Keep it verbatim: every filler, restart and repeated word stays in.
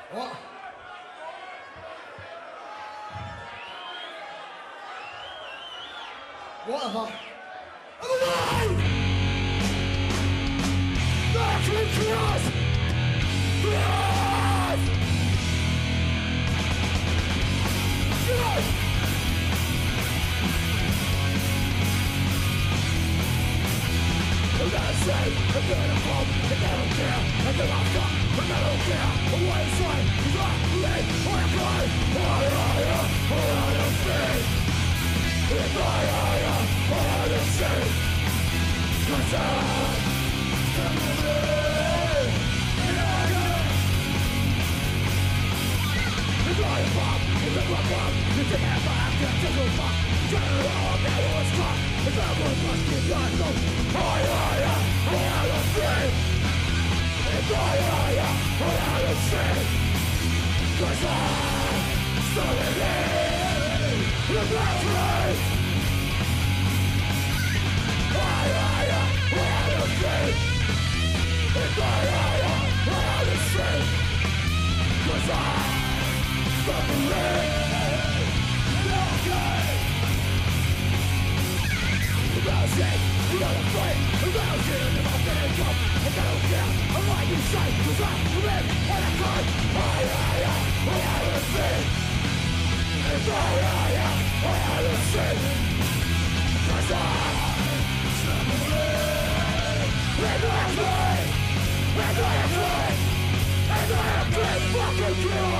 What? What have I? I'm alive! That's what cross! Cross! Cross! I'm gonna say, I'm gonna hope, I don't care, I don't fuck, I don't care, what is right, is right, live, or cry, I, I, I, I don't see. If I, I, I, I don't see. Cause I'm standing It's not a fuck, it's a fuck up, it's a half I can't take a fuck. Turn it all, that was fuck. It's not what must be done, so I, I, I, I don't see. If I, I, I, I don't see. Cause I'm standing the black race. I, I, I, I don't see. If I, I, I, I don't see. Cause I'm suffering. Okay. About shit, I'm not afraid. About shit, if I'm getting drunk, I don't care. I'm like you say, cause I'm living when I cry. I, I, I, I don't see. If I, I, I, I don't see. Cause I'm suffering. And I am free. And I am free. And I am free. Fucking true.